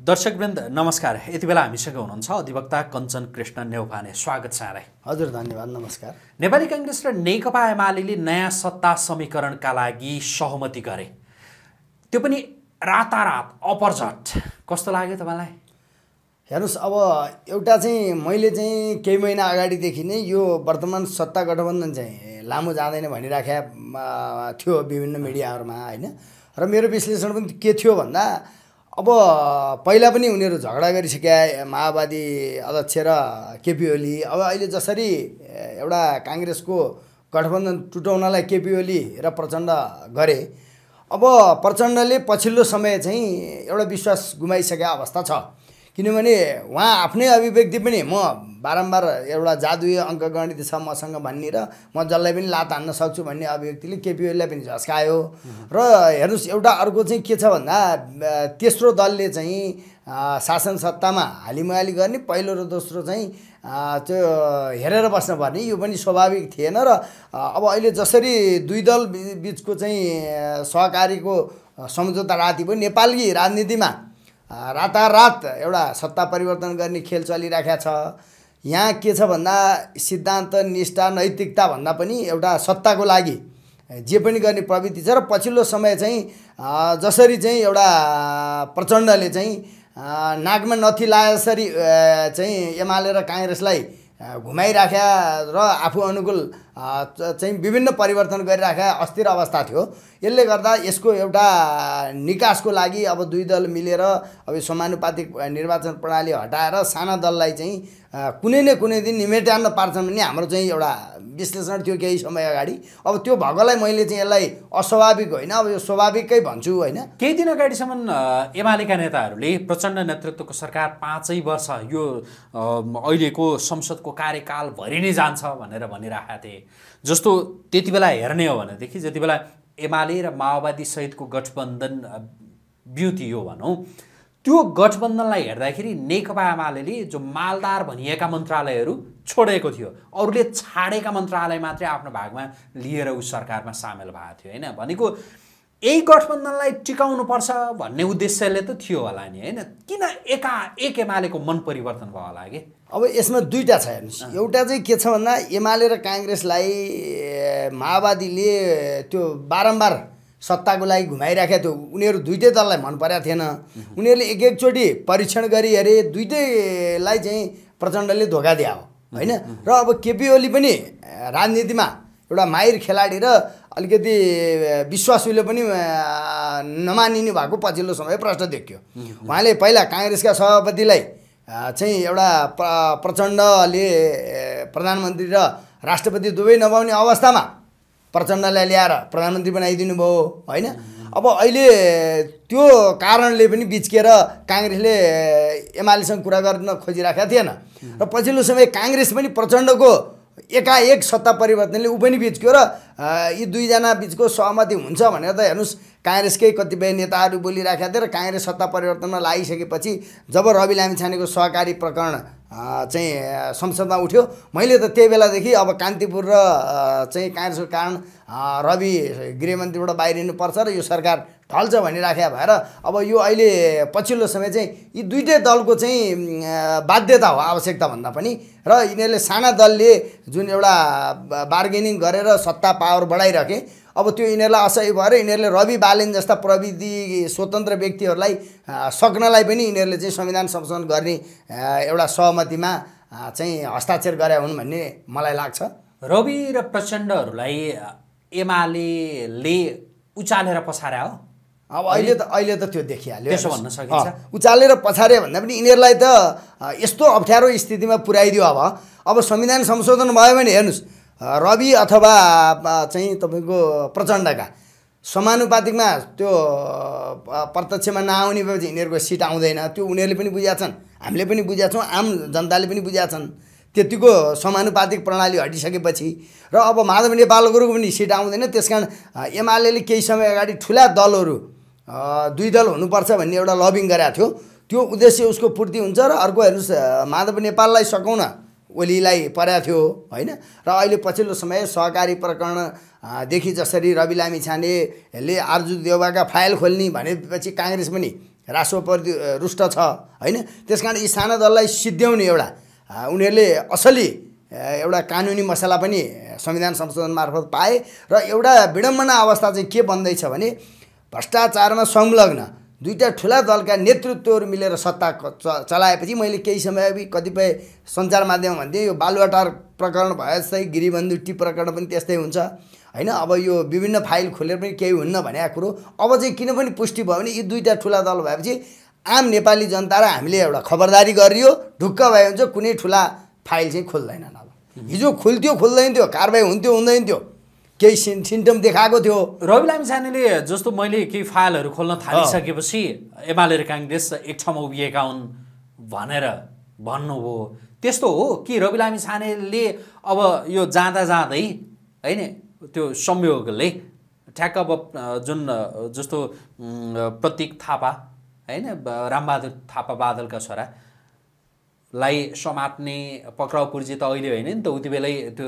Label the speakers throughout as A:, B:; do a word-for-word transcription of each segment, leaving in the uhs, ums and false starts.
A: दर्शकवृन्द नमस्कार। यति बेला हामीसँग हुनुहुन्छ अधिवक्ता कञ्चन कृष्ण नेउपाने। स्वागत छ यहाँलाई।
B: हजुर धन्यवाद, नमस्कार।
A: नेपाली कांग्रेस र नेकपा एमाले नयाँ सत्ता समीकरणका लागि सहमति गरे, त्यो पनि रातारात अपरझट। कस्तो लाग्यो तपाईँलाई?
B: हेर्नुहोस्, अब एउटा चाहिँ मैले चाहिँ केही महिना अगाडिदेखि नै यो वर्तमान सत्ता गठबन्धन चाहिँ लामो जाँदैन भनिराखेका थियो विभिन्न मिडियाहरूमा, होइन। र मेरो विश्लेषण पनि के थियो भन्दा, अब पहिला पनि उनीहरू झगडा गरिसके माओवादी अध्यक्ष र केपी ओली। अब अहिले जसरी एउटा काङ्ग्रेसको गठबन्धन टुटाउनलाई केपी ओली र प्रचण्ड गरे, अब प्रचण्डले पछिल्लो समय चाहिँ एउटा विश्वास गुमाइसकेको अवस्था छ। किनभने उहाँ आफ्नै अभिव्यक्ति पनि म बारम्बार एउटा जादुई अङ्कगणित छ मसँग भन्ने र म जसलाई पनि लात हान्न सक्छु भन्ने अभिव्यक्तिले केपी ओलीलाई पनि झस्कायो। र हेर्नुहोस्, एउटा अर्को चाहिँ के छ भन्दा, तेस्रो दलले चाहिँ शासन सत्तामा हालिमुहाली गर्ने, पहिलो र दोस्रो चाहिँ त्यो हेरेर बस्नुपर्ने, यो पनि स्वाभाविक थिएन। र अब अहिले जसरी दुई दल बिचको चाहिँ सहकारीको सम्झौता राति भयो, नेपाली राजनीतिमा रातारात एउटा सत्ता परिवर्तन गर्ने खेल चलिरहेको छ। यहाँ के छ भन्दा, सिद्धान्त निष्ठा नैतिकता भन्दा पनि एउटा सत्ताको लागि जे पनि गर्ने प्रवृत्ति छ। र पछिल्लो समय चाहिँ जसरी चाहिँ एउटा प्रचण्डले चाहिँ नाकमा नथी लाए जसरी चाहिँ एमाले र काङ्ग्रेसलाई घुमाइराख्या र आफू अनुकूल चाहिँ विभिन्न परिवर्तन गरिराखेका अस्थिर अवस्था थियो। यसले गर्दा यसको एउटा निकासको लागि अब दुई दल मिलेर अब समानुपातिक निर्वाचन प्रणाली हटाएर साना दललाई चाहिँ कुनै न कुनै दिन निमेट्याउन पार्छन् भन्ने हाम्रो चाहिँ एउटा विश्लेषण थियो केही समय अगाडि। अब त्यो भएकोलाई मैले चाहिँ यसलाई अस्वाभाविक होइन, अब यो स्वाभाविकै भन्छु, होइन।
A: केही दिन अगाडिसम्म एमालेका नेताहरूले प्रचण्ड नेतृत्वको सरकार पाँचै वर्ष यो अहिलेको संसदको कार्यकाल भरि नै जान्छ भनेर भनिरहेका थिए। जस्तो त्यति बेला हेर्ने हो भनेदेखि जति बेला एमाले र माओवादी सहितको गठबन्धन बिउतियो भनौँ, त्यो गठबन्धनलाई हेर्दाखेरि नेकपा एमाले जो मालदार भनिएका मन्त्रालयहरू छोडेको थियो, अरूले छाडेका मन्त्रालय मात्रै आफ्नो भागमा लिएर उस सरकारमा सामेल भएको थियो, होइन। भनेको यही गठबन्धनलाई टिकाउनुपर्छ भन्ने उद्देश्यले त थियो होला नि, होइन। किन एकाएक एमालेको मन परिवर्तन भयो होला कि?
B: अब यसमा दुईवटा छ, हेर्नुहोस्। एउटा चाहिँ के छ भन्दा, एमाले र काङ्ग्रेसलाई माओवादीले त्यो बारम्बार सत्ताको लागि घुमाइराखेको थियो। उनीहरू दुइटै दललाई मन परेको थिएन। उनीहरूले एक एकचोटि परीक्षण गरी हेरे, दुइटैलाई चाहिँ प्रचण्डले धोका दिए हो, होइन। र अब केपी ओली पनि राजनीतिमा एउटा माहिर खेलाडी र अलिकति विश्वासुले पनि नमानिने भएको पछिल्लो समय प्रश्न देखियो। उहाँले पहिला काङ्ग्रेसका सभापतिलाई चाहिँ एउटा प्र प्रचण्डले प्रधानमन्त्री र राष्ट्रपति दुवै नपाउने अवस्थामा प्रचण्डलाई ल्याएर प्रधानमन्त्री बनाइदिनु भयो, होइन। अब अहिले त्यो कारणले पनि बिच्केर काङ्ग्रेसले एमालेसँग कुरा गर्न खोजिराखेका थिएन। र पछिल्लो समय काङ्ग्रेस पनि प्रचण्डको एकाएक सत्ता परिवर्तनले ऊ पनि बिच्क्यो र यी दुईजना बिचको सहमति हुन्छ भनेर त हेर्नुहोस्, काङ्ग्रेसकै कतिपय नेताहरू बोलिराखेका थिए। र काङ्ग्रेस सत्ता परिवर्तनमा लागिसकेपछि जब रवि लामिछानेको सहकारी प्रकरण चाहिँ संसदमा उठ्यो, मैले त त्यही बेलादेखि अब कान्तिपुर र चाहिँ काङ्ग्रेसको कारण रवि गृहमन्त्रीबाट बाहिरिनुपर्छ र यो सरकार ढल्छ भनिराखेका भएर अब यो अहिले पछिल्लो समय चाहिँ यी दुइटै दलको चाहिँ बाध्यता हो, आवश्यकता भन्दा पनि। र यिनीहरूले साना दलले जुन एउटा बार्गेनिङ गरेर सत्ता पावर बढाइराखे, अब त्यो यिनीहरूलाई असह्य भएर यिनीहरूले रवि बालेन जस्ता प्रविधि स्वतन्त्र व्यक्तिहरूलाई सक्नलाई पनि यिनीहरूले चाहिँ संविधान संशोधन गर्ने एउटा सहमतिमा चाहिँ हस्ताक्षर गरे हुन् भन्ने मलाई लाग्छ।
A: रवि र प्रचण्डहरूलाई एमालेले उचालेर पछार्या हो।
B: अब अहिले त अहिले त त्यो देखिहाल्यो,
A: त्यसो भन्न सकिन्छ।
B: उचालेर पछारे भन्दा पनि यिनीहरूलाई त यस्तो अप्ठ्यारो स्थितिमा पुर्याइदियो। अब अब संविधान संशोधन भयो भने हेर्नुहोस्, रवि अथवा चाहिँ तपाईँको प्रचण्डका समानुपातिकमा त्यो प्रत्यक्षमा नआउने भएपछि यिनीहरूको सिट आउँदैन। त्यो उनीहरूले पनि बुझेका छन्, हामीले पनि बुझेका छौँ, आम जनताले पनि बुझेका छन्। त्यतिको समानुपातिक प्रणाली हटिसकेपछि र अब माधव नेपालको पनि सिट आउँदैन। त्यसकारण एमाले केही समय अगाडि ठुला दलहरू दुई दल हुनुपर्छ भन्ने एउटा लबिङ गरेको थियो। त्यो उद्देश्य उसको पूर्ति हुन्छ। र अर्को हेर्नुहोस्, माधव नेपाललाई सकाउन ओलीलाई परेको थियो, होइन। र अहिले पछिल्लो समय सहकारी प्रकरणदेखि जसरी रवि लामिछानेले आरजु देउवाका फाइल खोल्ने भनेपछि काङ्ग्रेस पनि राष्ट्रप्रति रुष्ट छ होइन। त्यस कारण यी साना दललाई सिद्ध्याउने एउटा उनीहरूले असली एउटा कानुनी मसला पनि संविधान संशोधन मार्फत पाए र एउटा विडम्बना अवस्था चाहिँ के बन्दैछ भने भ्रष्टाचारमा संलग्न दुईटा ठुला दलका नेतृत्वहरू मिलेर सत्ता चलाएपछि मैले केही समय अघि कतिपय सञ्चार माध्यम भन्थे यो बालुवाटार प्रकरण भए जस्तै गिरिबन्धु टी प्रकरण पनि त्यस्तै हुन्छ होइन। अब यो विभिन्न फाइल खोलेर पनि केही हुन्न भनेको कुरो अब चाहिँ किन पनि पुष्टि भयो भने यी दुईटा ठुला दल भएपछि आम नेपाली जनता र हामीले एउटा खबरदारी गरियो ढुक्क भए हुन्छ कुनै ठुला फाइल चाहिँ खोल्दैनन्। अब हिजो खुल्थ्यो खुल्दैन थियो कारबाही हुन्थ्यो हुँदैन थियो केही सिन सिम्टम देखाएको थियो।
A: रवि लामिछानेले जस्तो मैले केही फाइलहरू खोल्न थालिसकेपछि एमाले र काङ्ग्रेस एक ठाउँमा उभिएका हुन् भनेर भन्नुभयो त्यस्तो हो कि रवि लामिछानेले अब यो जाँदा जाँदै होइन त्यो संयोगले ठ्याक्क अब जुन जस्तो प्रतीक थापा होइन रामबहादुर थापा बादलका छोरा लाई समात्ने पक्राउ पुर्जी त अहिले होइन नि त उति बेलै त्यो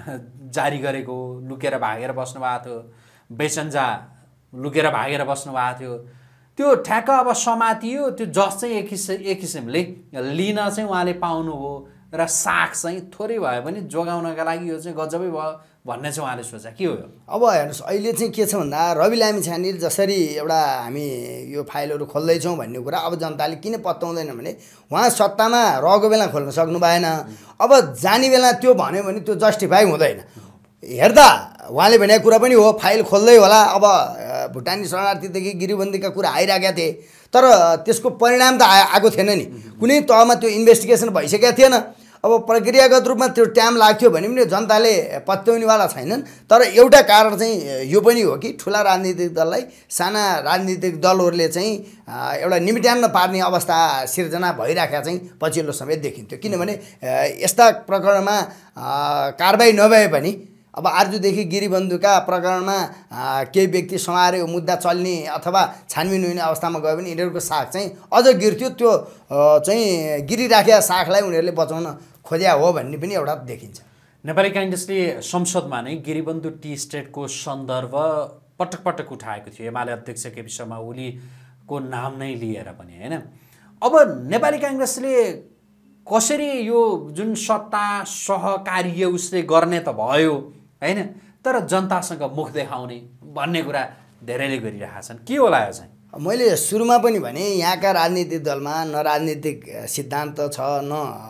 A: जारी गरेको लुकेर भागेर बस्नु भएको थियो बेचन्जा लुकेर भागेर बस्नु भएको थियो त्यो ठ्याक्क अब समातियो त्यो जस चाहिँ एक किसिम एक किसिमले लिन चाहिँ उहाँले पाउनुभयो र साख चाहिँ थोरै भए पनि जोगाउनका लागि यो चाहिँ गजबै भयो भन्ने चाहिँ उहाँले सोचे के हो।
B: अब हेर्नुहोस् अहिले चाहिँ के छ भन्दा रवि लामिछाने जसरी एउटा हामी यो फाइलहरू खोल्दैछौँ भन्ने कुरा अब जनताले किन पत्याउँदैन भने उहाँ सत्तामा रहेको बेला खोल्न सक्नु भएन। अब जाने बेला त्यो भन्यो भने त्यो जस्टिफाई हुँदैन। हेर्दा उहाँले भनेको कुरा पनि हो फाइल खोल्दै होला अब भुटानी शरणार्थीदेखि गिरिबन्दीका कुरा आइरहेका थिए तर त्यसको परिणाम त आएको थिएन नि कुनै तहमा त्यो इन्भेस्टिगेसन भइसकेका थिएन। अब प्रक्रियागत रूपमा त्यो टाइम लाग्थ्यो भने पनि जनताले पत्याउनेवाला छैनन्। तर एउटा कारण चाहिँ यो पनि हो कि ठुला राजनीतिक दललाई साना राजनीतिक दलहरूले चाहिँ एउटा निमिट्यान्न पार्ने अवस्था सिर्जना भइराखेका चाहिँ पछिल्लो समय देखिन्थ्यो। किनभने यस्ता प्रकरणमा कारबाही नभए पनि अब आजदेखि गिरिबन्धुका प्रकरणमा केही व्यक्ति समाएर मुद्दा चल्ने अथवा छानबिन हुने अवस्थामा गयो भने यिनीहरूको साख चाहिँ अझ गिर्थ्यो। त्यो चाहिँ गिरिराखेका साखलाई उनीहरूले बचाउन खोज्या हो भन्ने पनि एउटा देखिन्छ।
A: नेपाली काङ्ग्रेसले संसदमा नै गिरिबन्धु टी स्टेटको सन्दर्भ पटक पटक उठाएको थियो एमाले अध्यक्ष केपी शर्मा ओलीको नाम नै लिएर पनि होइन। अब नेपाली काङ्ग्रेसले कसरी यो जुन सत्ता सहकार्य उसले गर्ने त भयो होइन तर जनतासँग मुख देखाउने भन्ने कुरा धेरैले गरिरहेका छन् के होला यो चाहिँ।
B: मैले सुरुमा पनि भने यहाँका राजनीतिक दलमा न राजनीतिक सिद्धान्त छ न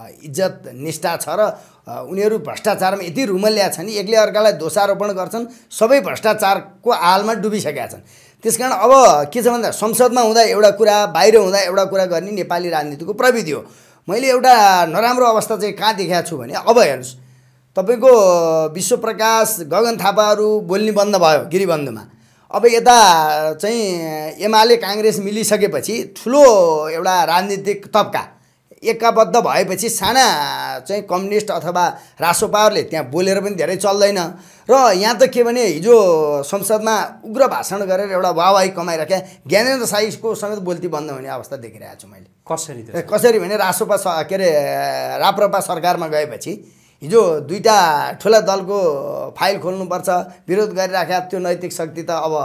B: इज्जत निष्ठा छ र उनीहरू भ्रष्टाचारमा यति रुमल्या छन् एकले अर्कालाई दोषारोपण गर्छन् सबै भ्रष्टाचारको आलमा डुबिसकेका छन्। त्यसकारण अब के छ भन्दा संसदमा हुँदा एउटा कुरा बाहिर हुँदा एउटा कुरा गर्ने नेपाली राजनीतिको प्रविधि हो। मैले एउटा नराम्रो अवस्था चाहिँ कहाँ देखाएको छु भने अब हेर्नुहोस् तपाईँको विश्वप्रकाश गगन थापाहरू बोल्ने बन्द भयो गिरिबन्धुमा। अब यता चाहिँ एमाले काङ्ग्रेस मिलिसकेपछि ठुलो एउटा राजनीतिक तबका एकबद्ध भएपछि साना चाहिँ कम्युनिस्ट अथवा रासोपाहरूले त्यहाँ बोलेर पनि धेरै चल्दैन र यहाँ त के भने हिजो संसदमा उग्र भाषण गरेर एउटा वाहवाही कमाइराखे ज्ञानेन्द्र साईको समेत बोल्ती बन्द हुने अवस्था देखिरहेको छु मैले।
A: कसरी
B: कसरी भने रासोपा के अरे राप्रपा सरकारमा गएपछि हिजो दुईटा ठुला दलको फाइल खोल्नुपर्छ विरोध गरिराखेका त्यो नैतिक शक्ति त अब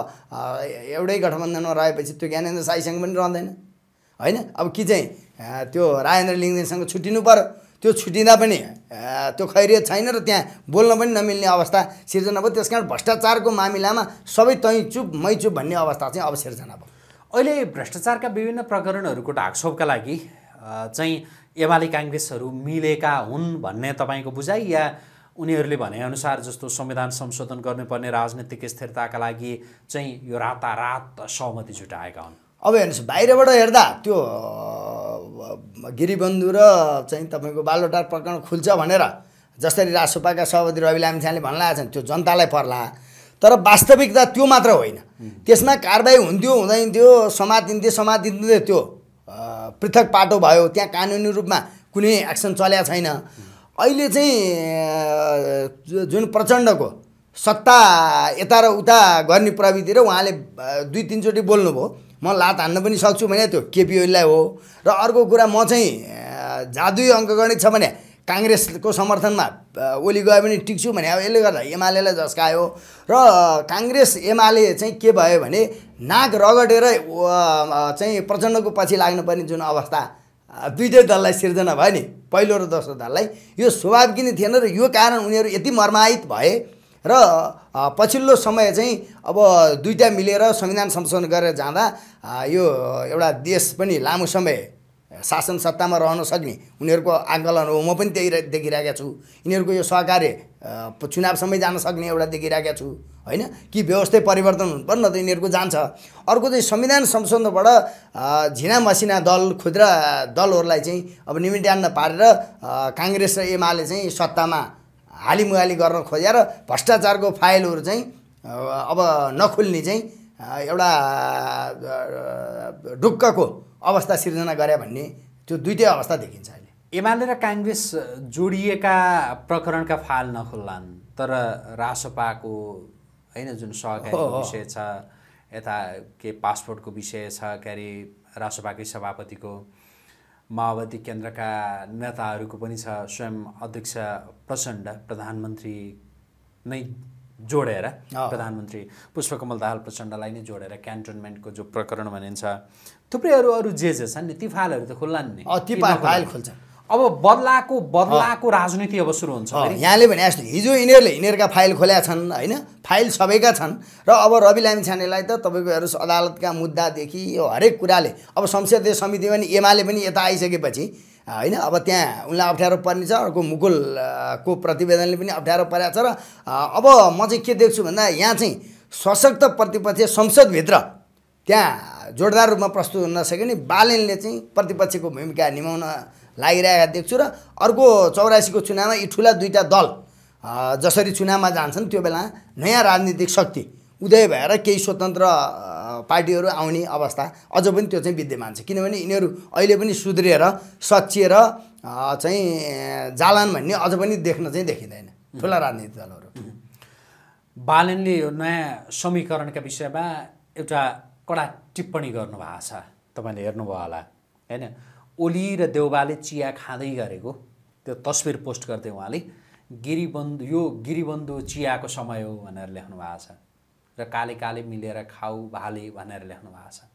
B: एउटै गठबन्धनमा रहेपछि त्यो ज्ञानेन्द्र साईसँग पनि रहँदैन होइन। अब कि चाहिँ त्यो राजेन्द्र लिङ्गदेनसँग छुट्टिनु पर्यो त्यो छुट्टिँदा पनि त्यो खैरियत छैन र त्यहाँ बोल्न पनि नमिल्ने अवस्था सिर्जना भयो। त्यस कारण भ्रष्टाचारको मामिलामा सबै तै चुप मै चुप भन्ने अवस्था चाहिँ अब सिर्जना भयो।
A: अहिले भ्रष्टाचारका विभिन्न प्रकरणहरूको ढाकछोपका लागि चाहिँ एमाले काङ्ग्रेसहरू मिलेका हुन् भन्ने तपाईँको बुझाइ या उनीहरूले भनेअनुसार जस्तो संविधान संशोधन गर्नुपर्ने राजनीतिक स्थिरताका लागि चाहिँ यो रातारात सहमति जुटाएका हुन्।
B: अब हेर्नुहोस् बाहिरबाट हेर्दा त्यो गिरिबन्धु र चाहिँ तपाईँको बालुवाटार प्रकरण खुल्छ भनेर जसरी राजसपाका सभापति रवि लामिछानेले भन्ला छन् त्यो जनतालाई पर्ला तर वास्तविकता त्यो मात्र होइन। त्यसमा कारबाही हुन्थ्यो हुँदैन थियो समातिन्थ्यो समातिन्थ्यो त्यो पृथक पाटो भयो त्यहाँ कानुनी रूपमा कुनै एक्सन चलेको छैन। अहिले चाहिँ जुन प्रचण्डको सत्ता यता र उता गर्ने प्रविधि र उहाँले दुई तिनचोटि बोल्नुभयो म लात हान्न पनि सक्छु भने त्यो केपी ओलीलाई हो र अर्को कुरा म चाहिँ जादुई अङ्क गणित छ भने काङ्ग्रेसको समर्थनमा ओली गए पनि टिक्छु भने अब यसले गर्दा एमालेलाई झस्कायो र काङ्ग्रेस एमाले चाहिँ के भयो भने नाक रगडेर चाहिँ प्रचण्डको पछि लाग्नुपर्ने जुन अवस्था दुईटै दललाई सिर्जना भयो नि, पहिलो र दोस्रो दललाई, यो स्वाभाविक नै थिएन र यो कारण उनीहरू यति मर्माहित भए र पछिल्लो समय चाहिँ अब दुईटा मिलेर संविधान संशोधन गरेर जाँदा यो एउटा देश पनि लामो समय शासन सत्तामा रहन सक्ने उनीहरूको आकलन हो। म पनि त्यही देखिरहेको छु। यिनीहरूको यो सहकार्य चुनावसम्म जान सक्ने एउटा देखिरहेको छु होइन कि व्यवस्था परिवर्तन हुनुपर्छ, न त यिनीहरूको जान्छ। अर्को चाहिँ संविधान संशोधनबाट झिना मसिना दल खुद्रा दलहरूलाई चाहिँ अब निमिट्यान्न पारेर काङ्ग्रेस र एमाले चाहिँ सत्तामा हालिमुहाली गर्न खोजेर भ्रष्टाचारको फाइलहरू चाहिँ अब नखुल्ने चाहिँ एउटा ढुक्कको अवस्था सिर्जना गरे भन्ने त्यो दुईटै अवस्था देखिन्छ अहिले।
A: एमाले र काङ्ग्रेस जोडिएका प्रकरणका फाइल नखुल्लान्, तर रासपाको होइन जुन सहकारीको विषय छ, यता के पासपोर्टको विषय छ, के अरे रासपाकै सभापतिको, माओवादी केन्द्रका नेताहरूको पनि छ, स्वयं अध्यक्ष प्रचण्ड प्रधानमन्त्री नै जोडेर प्रधानमन्त्री पुष्पकमल दाहाल प्रचण्डलाई नै जोडेर क्यान्टोनमेन्टको जो प्रकरण भनिन्छ, थुप्रै अरू अरू जे जे छन् नि ती फाइलहरू त खुल्लान् नि,
B: ती फाइल खुल्छ।
A: अब बदलाको बदलाको राजनीति अब सुरु हुन्छ।
B: यहाँले भने जस्तो हिजो यिनीहरूले यिनीहरूका फाइल खोलेका छन् होइन, फाइल सबैका छन् र अब रवि लामिछानेलाई त तपाईँको हेर्नुहोस् अदालतका मुद्दादेखि यो हरेक कुराले अब संसदीय समिति पनि एमाले पनि यता आइसकेपछि होइन अब त्यहाँ उनलाई अप्ठ्यारो पर्ने छ। अर्को मुकुलको प्रतिवेदनले पनि अप्ठ्यारो परेको छ र अब म चाहिँ के देख्छु भन्दा यहाँ चाहिँ सशक्त प्रतिपक्ष संसदभित्र त्यहाँ जोरदार रूपमा प्रस्तुत हुन नसक्यो नि बालेनले चाहिँ प्रतिपक्षको भूमिका निभाउन लागिरहेका देख्छु। र अर्को चौरासीको चुनावमा यी ठुला दुईवटा दल जसरी चुनावमा जान्छन् त्यो बेला नयाँ राजनीतिक शक्ति उदय भएर केही स्वतन्त्र पार्टीहरू आउने अवस्था अझ पनि त्यो चाहिँ विद्यमान छ, किनभने यिनीहरू अहिले पनि सुध्रिएर सच्चिएर चाहिँ जालान भन्ने अझ पनि देख्न चाहिँ देखिँदैन ठुला राजनीतिक दलहरू।
A: बालेनले यो नयाँ समीकरणका विषयमा एउटा कडा टिप्पणी गर्नुभएको छ, तपाईँले हेर्नुभयो होला होइन। ओली र देउबाले चिया खाँदै गरेको त्यो तस्बिर पोस्ट गर्दै उहाँले गिरिबन्धु यो गिरिबन्धु चियाको समय हो भनेर लेख्नु भएको छ र काले काले मिलेर खाऊ भाले भनेर लेख्नु भएको छ।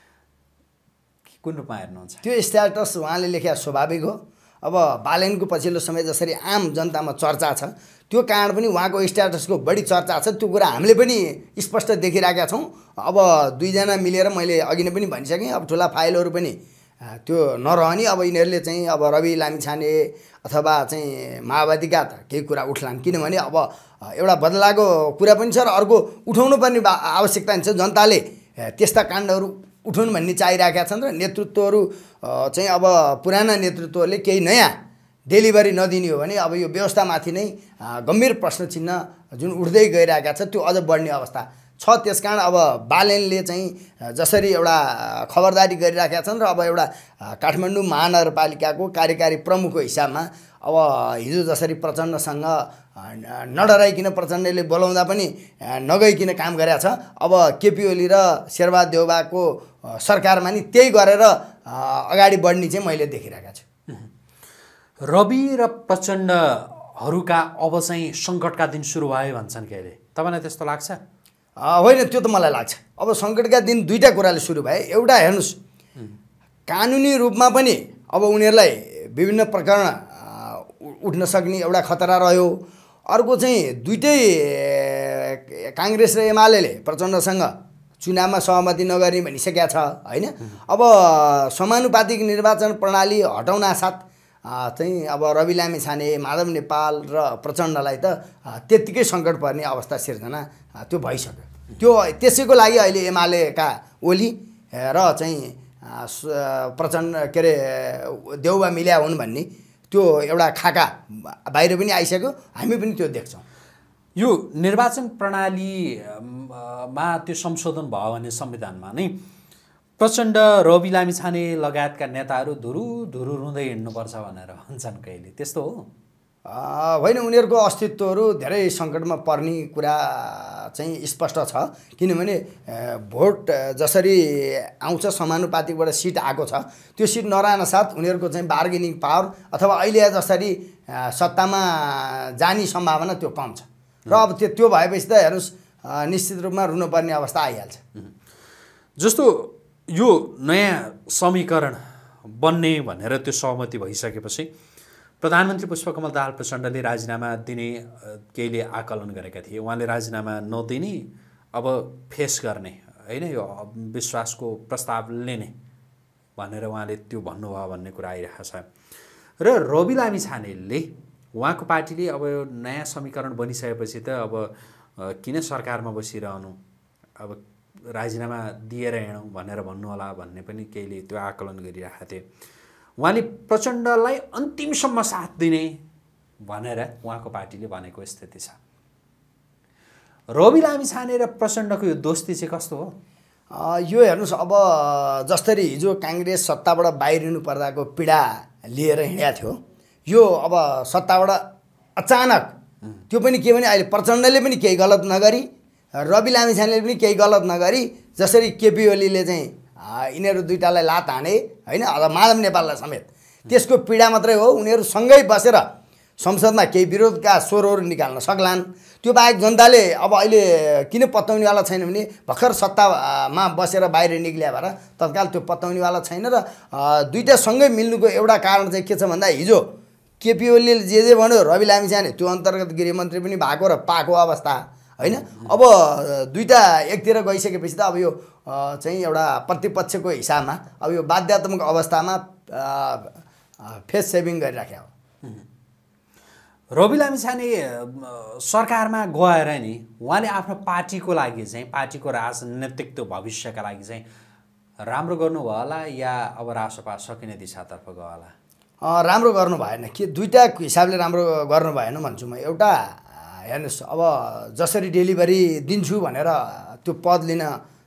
A: कुन रूपमा हेर्नुहुन्छ?
B: त्यो स्ट्याटस उहाँले लेखे स्वाभाविक हो। अब बालेनको पछिल्लो समय जसरी आम जनतामा चर्चा छ त्यो कारण पनि उहाँको स्ट्याटसको बढी चर्चा छ, त्यो कुरा हामीले पनि स्पष्ट देखिरहेका छौँ। अब दुईजना मिलेर मैले अघि नै पनि भनिसकेँ अब ठुला फाइलहरू पनि त्यो नरहने, अब यिनीहरूले चाहिँ अब रवि लामिछाने अथवा चाहिँ माओवादीका त केही कुरा उठ्लान्, किनभने अब एउटा बदलाको कुरा पनि छ र अर्को उठाउनु पर्ने आवश्यकता पनि छ। जनताले त्यस्ता काण्डहरू उठाउनु भन्ने चाहिरहेका छन् र नेतृत्वहरू चाहिँ अब पुराना नेतृत्वहरूले केही नयाँ डेलिभरी नदिने हो भने अब यो व्यवस्थामाथि नै गम्भीर प्रश्न चिन्ह जुन उठ्दै गइरहेका छ त्यो अझ बढ्ने अवस्था छ। त्यसकारण अब बालेनले चाहिँ जसरी एउटा खबरदारी गरिराखेका छन् र अब एउटा काठमाडौँ महानगरपालिकाको कार्यकारी प्रमुखको हिसाबमा अब हिजो जसरी प्रचण्डसँग नडराइकन प्रचण्डले बोलाउँदा पनि नगइकन काम गरेका छ, अब केपी ओली र शेरबहादुर देउबाको सरकारमा नि त्यही गरेर अगाडि बढ्ने चाहिँ मैले देखिरहेका छु।
A: रवि र प्रचण्डहरूका अब चाहिँ सङ्कटका दिन सुरु भयो भन्छन् के अरे, तपाईँलाई त्यस्तो लाग्छ?
B: होइन, त्यो त मलाई लाग्छ। अब सङ्कटका दिन दुईवटा कुराले सुरु भए। एउटा हेर्नुहोस् कानुनी रूपमा पनि अब उनीहरूलाई विभिन्न प्रकरण उठ्न सक्ने एउटा खतरा रह्यो। अर्को चाहिँ दुईटै काङ्ग्रेस र एमाले प्रचण्डसँग चुनावमा सहमति नगर्ने भनिसकेका छ होइन। अब समानुपातिक निर्वाचन प्रणाली हटाउनासाथ चाहिँ अब रवि लामिछाने, माधव नेपाल र प्रचण्डलाई त त्यत्तिकै सङ्कट पर्ने अवस्था सिर्जना त्यो भइसक्यो। त्यो त्यसैको लागि अहिले एमालेका ओली र चाहिँ प्रचण्ड के अरे देउबा मिल्या हुन् भन्ने त्यो एउटा खाका बाहिर पनि आइसक्यो, हामी पनि त्यो देख्छौँ।
A: यो निर्वाचन प्रणालीमा त्यो संशोधन भयो भने संविधानमा नै प्रचण्ड रवि लामिछाने लगायतका नेताहरू धुरु धुरु रुँदै हिँड्नुपर्छ भनेर भन्छन् कहिले, त्यस्तो हो?
B: होइन, उनीहरूको अस्तित्वहरू धेरै सङ्कटमा पर्ने कुरा चाहिँ स्पष्ट छ। किनभने भोट जसरी आउँछ समानुपातिकबाट सिट आएको छ, त्यो सिट नरहन साथ उनीहरूको चाहिँ बार्गेनिङ पावर अथवा अहिले जसरी सत्तामा जाने सम्भावना त्यो कम छ। र अब त्यो त्यो भएपछि त हेर्नुहोस् निश्चित रूपमा रुनुपर्ने अवस्था आइहाल्छ।
A: जस्तो यो नयाँ समीकरण बन्ने भनेर त्यो सहमति भइसकेपछि प्रधानमन्त्री पुष्पकमल दाहाल प्रचण्डले राजीनामा दिने केहीले आकलन गरेका थिए। उहाँले राजीनामा नदिने, अब फेस गर्ने, होइन, यो विश्वासको प्रस्ताव लिने भनेर उहाँले त्यो भन्नुभयो भन्ने कुरा आइरहेको छ। र रवि लामिछानेले, उहाँको पार्टीले अब यो नयाँ समीकरण बनिसकेपछि त अब किन सरकारमा बसिरहनु, अब राजीनामा दिएर हिँडौँ भनेर भन्नुहोला भन्ने पनि केहीले त्यो आकलन गरिरहेका थिए। उहाँले प्रचण्डलाई अन्तिमसम्म साथ दिने भनेर उहाँको पार्टीले भनेको स्थिति छ। रवि लामिछाने र प्रचण्डको यो दोस्ती चाहिँ कस्तो हो?
B: यो हेर्नुहोस्, अब जसरी हिजो काङ्ग्रेस सत्ताबाट बाहिरिनु पर्दाको पीडा लिएर हिँडेको थियो, यो अब सत्ताबाट अचानक त्यो पनि के भने अहिले प्रचण्डले पनि केही गलत नगरी, रवि लामिछानेले पनि केही गलत नगरी, जसरी केपी ओलीले चाहिँ यिनीहरू दुईटालाई लात हाने, होइन, अथवा माधव नेपाललाई समेत, त्यसको पीडा मात्रै हो। उनीहरू सँगै बसेर संसदमा केही विरोधका स्वरहरू निकाल्न सक्लान्। त्यो बाहेक जनताले अब अहिले किन पत्याउनेवाला छैन भने भर्खर सत्तामा बसेर बाहिर निक्लिया भएर तत्काल त्यो पत्याउनेवाला छैन। र दुईटा सँगै मिल्नुको एउटा कारण चाहिँ के छ भन्दा हिजो केपी ओलीले जे जे भन्यो, रवि लामिछाने त्यो अन्तर्गत गृहमन्त्री पनि भएको र पाएको अवस्था, होइन। अब दुईटा एकतिर गइसकेपछि त अब यो चाहिँ एउटा प्रतिपक्षको हिसाबमा अब यो बाध्यात्मक अवस्थामा फेस सेभिङ गरिराख्या हो।
A: रवि लामिछाने सरकारमा गएर नि उहाँले आफ्नो पार्टीको लागि चाहिँ, पार्टीको राजनैतिक त्यो भविष्यका लागि चाहिँ राम्रो गर्नुभयो होला या अब रासोपा सकिने दिशातर्फ गयो होला?
B: राम्रो गर्नु भएन। के दुईटा हिसाबले राम्रो गर्नु भएन भन्छु म। एउटा हेर्नुहोस्, अब जसरी डेलिभरी दिन्छु भनेर त्यो पद लिन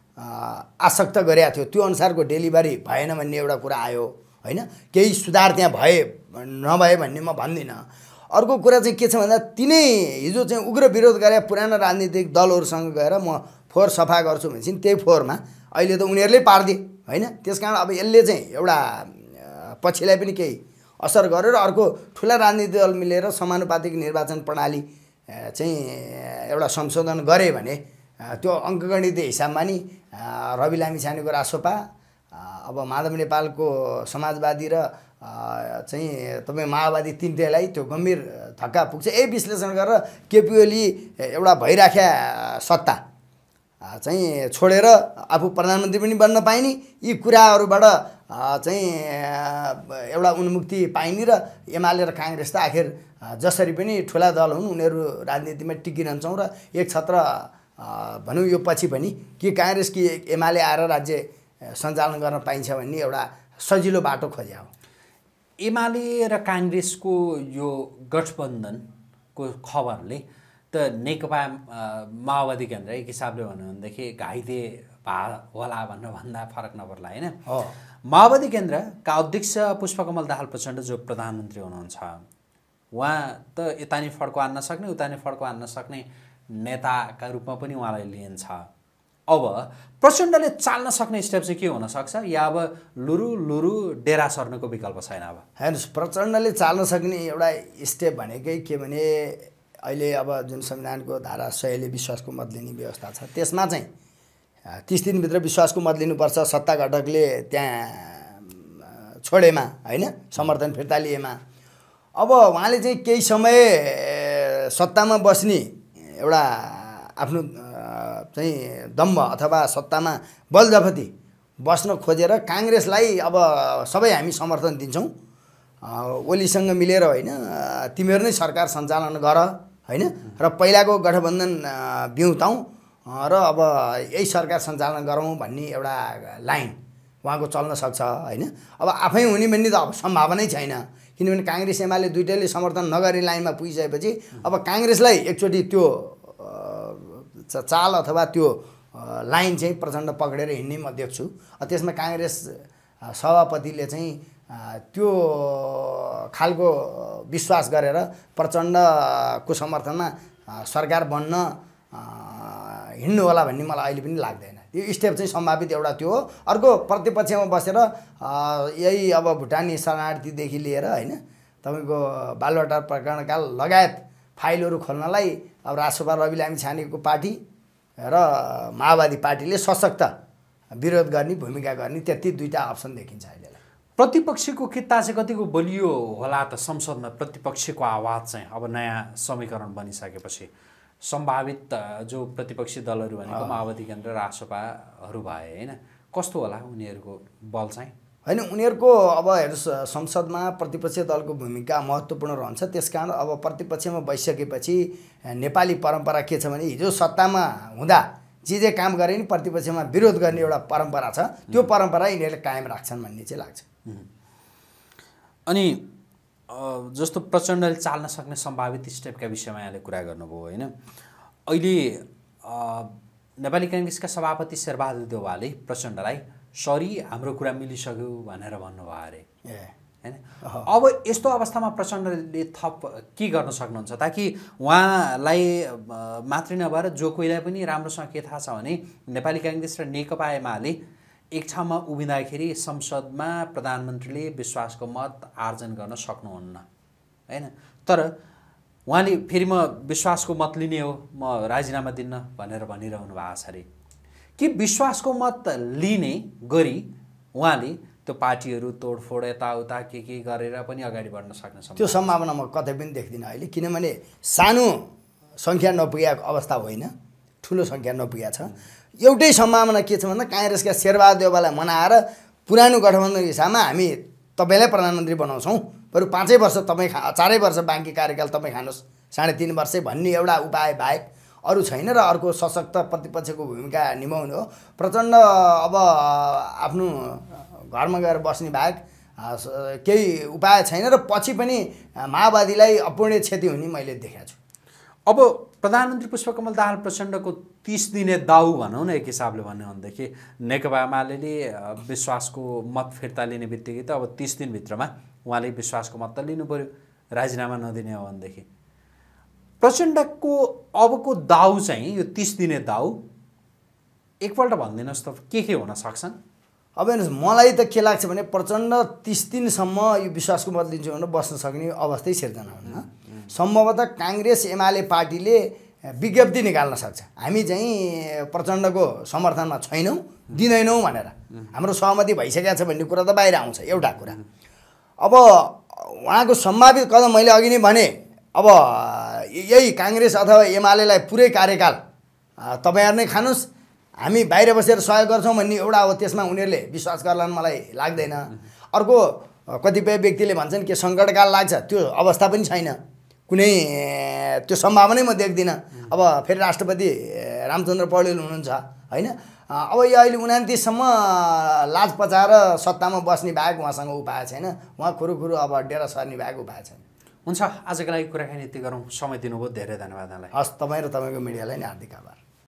B: आसक्त गरेका थियो, त्यो अनुसारको डेलिभरी भएन भन्ने एउटा कुरा आयो, होइन। केही सुधार त्यहाँ भए नभए भन्ने म भन्दिनँ। अर्को कुरा चाहिँ के छ भन्दा तिनै हिजो चाहिँ उग्र विरोध गरे पुरानो राजनीतिक दलहरूसँग गएर म फोहोर सफा गर्छु भनेपछि त्यही फोहोरमा अहिले त उनीहरूले पारिदिए, होइन। त्यस कारण अब यसले चाहिँ एउटा पछिलाई पनि केही असर गर्यो। र अर्को ठुला राजनीतिक दल मिलेर समानुपातिक निर्वाचन प्रणाली चाहिँ एउटा संशोधन गरे भने त्यो अङ्कगणित हिसाबमा नि रवि लामिछानेको रासोपा, अब माधव नेपालको समाजवादी र चाहिँ तपाईँ माओवादी तिनटैलाई त्यो गम्भीर धक्का पुग्छ। यही विश्लेषण गरेर केपी ओली एउटा भइराख्या सत्ता चाहिँ छोडेर आफू प्रधानमन्त्री पनि बन्न पाइने, यी कुराहरूबाट चाहिँ एउटा उन्मुक्ति पाइने। र एमाले र काङ्ग्रेस त आखिर जसरी पनि ठुला दल हुन्, उनीहरू राजनीतिमा टिकिरहन्छौँ। र एक छत्र भनौँ यो पछि पनि कि काङ्ग्रेस कि एमाले आएर राज्य सञ्चालन गर्न पाइन्छ भन्ने एउटा सजिलो बाटो खोज्या हो।
A: एमाले र काङ्ग्रेसको यो गठबन्धनको खबरले त नेकपा माओवादी केन्द्र एक हिसाबले भन्यो भनेदेखि घाइते भा होला भनेर भन्दा फरक नपर्ला, होइन। माओवादी केन्द्रका अध्यक्ष पुष्पकमल दाहाल प्रचण्ड जो प्रधानमन्त्री हुनुहुन्छ, उहाँ त यता नि फड्को हान्न सक्ने उता नि फड्को हान्न सक्ने नेताका रूपमा पनि उहाँलाई लिइन्छ। अब प्रचण्डले चाल्न सक्ने स्टेप चाहिँ के हुनसक्छ, या अब लुरु लुरु डेरा सर्नुको विकल्प छैन? अब
B: हेर्नुहोस्, प्रचण्डले चाल्न सक्ने एउटा स्टेप भनेकै के भने अहिले अब जुन संविधानको धारा सयले विश्वासको मत लिने व्यवस्था छ, त्यसमा चाहिँ तिस दिनभित्र विश्वासको मत लिनुपर्छ। सत्ता घटकले त्यहाँ छोडेमा, होइन, समर्थन फिर्ता लिएमा अब उहाँले चाहिँ केही समय सत्तामा बस्ने एउटा आफ्नो चाहिँ दम्भ अथवा सत्तामा बलजफती बस्न खोजेर काङ्ग्रेसलाई अब सबै हामी समर्थन दिन्छौँ, ओलीसँग मिलेर, होइन, तिमीहरू नै सरकार सञ्चालन गर, होइन, र पहिलाको गठबन्धन बिउताउँ र अब यही सरकार सञ्चालन गरौँ भन्ने एउटा लाइन उहाँको चल्न सक्छ, होइन। अब आफै हुने भन्ने त अब सम्भावनै छैन, किनभने काङ्ग्रेस एमाले दुइटैले समर्थन नगर्ने लाइनमा पुगिसकेपछि अब काङ्ग्रेसलाई एकचोटि त्यो चाल अथवा त्यो लाइन चाहिँ प्रचण्ड पक्रेर हिँड्ने म देख्छु। त्यसमा काङ्ग्रेस सभापतिले चाहिँ त्यो खालको विश्वास गरेर प्रचण्डको समर्थनमा सरकार बन्न हिँड्नु होला भन्ने मलाई अहिले पनि लाग्दैन। यो स्टेप चाहिँ सम्भावित एउटा त्यो हो। अर्को प्रतिपक्षमा बसेर यही अब भुटानी शरणार्थीदेखि लिएर होइन तपाईँको बालुवाटार प्रकरणका लगायत फाइलहरू खोल्नलाई अब राष्ट्रसभा रवि लामिछानेको पार्टी र माओवादी पार्टीले सशक्त विरोध गर्ने भूमिका गर्ने त्यति दुईटा अप्सन देखिन्छ अहिले।
A: प्रतिपक्षको किता चाहिँ कतिको बलियो होला त संसदमा प्रतिपक्षको आवाज चाहिँ अब नयाँ समीकरण बनिसकेपछि सम्भावित जो प्रतिपक्षी दलहरू भनेको माओवादी केन्द्र राष्ट्रसभाहरू भए होइन कस्तो होला उनीहरूको बल चाहिँ?
B: होइन उनीहरूको अब हेर्नुहोस् संसदमा प्रतिपक्षी दलको भूमिका महत्त्वपूर्ण रहन्छ। त्यसकारण अब प्रतिपक्षमा बसिसकेपछि नेपाली परम्परा के छ भने हिजो सत्तामा हुँदा जे जे काम गरे नि प्रतिपक्षमा विरोध गर्ने एउटा परम्परा छ, त्यो परम्परा यिनीहरूले कायम राख्छन् भन्ने चाहिँ लाग्छ।
A: अनि जस्तो प्रचण्डले चाल्न सक्ने सम्भावित स्टेपका विषयमा यहाँले कुरा गर्नुभयो होइन। अहिले नेपाली काङ्ग्रेसका सभापति शेरबहादुर देउवाले प्रचण्डलाई सरी हाम्रो कुरा मिलिसक्यो भनेर भन्नुभयो अरे होइन। अब यस्तो अवस्थामा प्रचण्डले थप के गर्न सक्नुहुन्छ ताकि उहाँलाई मात्रै नभएर जो कोहीलाई पनि राम्रोसँग के थाहा छ भने नेपाली काङ्ग्रेस र नेकपा एमाले एक ठाउँमा उभिँदाखेरि संसदमा प्रधानमन्त्रीले विश्वासको मत आर्जन गर्न सक्नुहुन्न होइन। तर उहाँले फेरि म विश्वासको मत लिने हो म राजीनामा दिन्न भनेर भनिरहनु भएको छ अरे। कि विश्वासको मत लिने गरी उहाँले त्यो पार्टीहरू तोडफोड यताउता के के गरेर पनि अगाडि बढ्न सक्ने
B: त्यो सम्भावना म कतै पनि देख्दिनँ अहिले। किनभने सानो सङ्ख्या नपुगेको अवस्था होइन, ठुलो सङ्ख्या नपुगेको छ। एउटै सम्भावना के छ भन्दा काङ्ग्रेसका शेरबहादुर देउवालाई मनाएर पुरानो गठबन्धनको हिसाबमा हामी तपाईँलाई प्रधानमन्त्री बनाउँछौँ, बरु पाँचै वर्ष तपाईँ खा चारै वर्ष बाँकी कार्यकाल तपाईँ खानुहोस् साढे तिन वर्षै भन्ने एउटा उपाय बाहेक अरू छैन। र अर्को सशक्त प्रतिपक्षको भूमिका निभाउनु हो। प्रचण्ड अब आफ्नो घरमा गएर बस्ने बाहेक केही उपाय छैन र पछि पनि माओवादीलाई अपूर्णीय क्षति हुने मैले देखेको छु।
A: अब प्रधानमन्त्री पुष्पकमल दाहाल प्रचण्डको तीस दिने दाउ भनौँ न एक हिसाबले भन्यो भनेदेखि नेकपा एमाले विश्वासको मत फिर्ता लिने बित्तिकै त अब तीस दिनभित्रमा उहाँले विश्वासको मत त लिनु पऱ्यो राजीनामा नदिने हो भनेदेखि। प्रचण्डको अबको दाउ चाहिँ यो तीस दिने दाउ एकपल्ट भनिदिनुहोस् त के के हुन सक्छन्?
B: अब हेर्नुहोस् मलाई त के लाग्छ भने प्रचण्ड तीस दिनसम्म यो विश्वासको मत लिन्छु भनेर बस्न सक्ने अवस्थै सिर्जना हुन्न। सम्भवतः काङ्ग्रेस एमाले पार्टीले विज्ञप्ति निकाल्न सक्छ हामी चाहिँ प्रचण्डको समर्थनमा छैनौँ दिँदैनौँ भनेर, हाम्रो सहमति भइसकेको छ भन्ने कुरा त बाहिर आउँछ एउटा कुरा। अब उहाँको सम्भावित कदम मैले अघि नै भने अब यही काङ्ग्रेस अथवा एमालेलाई पुरै कार्यकाल तपाईँहरू नै खानुहोस् हामी बाहिर बसेर सहयोग गर्छौँ भन्ने एउटा हो, त्यसमा उनीहरूले विश्वास गर्लान् मलाई लाग्दैन। अर्को कतिपय व्यक्तिले भन्छन् कि सङ्कटकाल लाग्छ, त्यो अवस्था पनि छैन, कुनै त्यो सम्भावनै म देख्दिनँ। अब फेरि राष्ट्रपति रामचन्द्र पौडेल हुनुहुन्छ होइन। अब यो अहिले उनातिससम्म लाज पचाएर सत्तामा बस्ने बाहेक उहाँसँग उपाय छैन, उहाँ खुरुखुरु अब डेरा सर्ने बाहेक उपाय छैन।
A: हुन्छ, आजको लागि कुराकानी यति गरौँ, समय दिनुभयो, धेरै धन्यवाद।
B: हस्, तपाईँ र तपाईँको मिडियालाई नै हार्दिक आभार।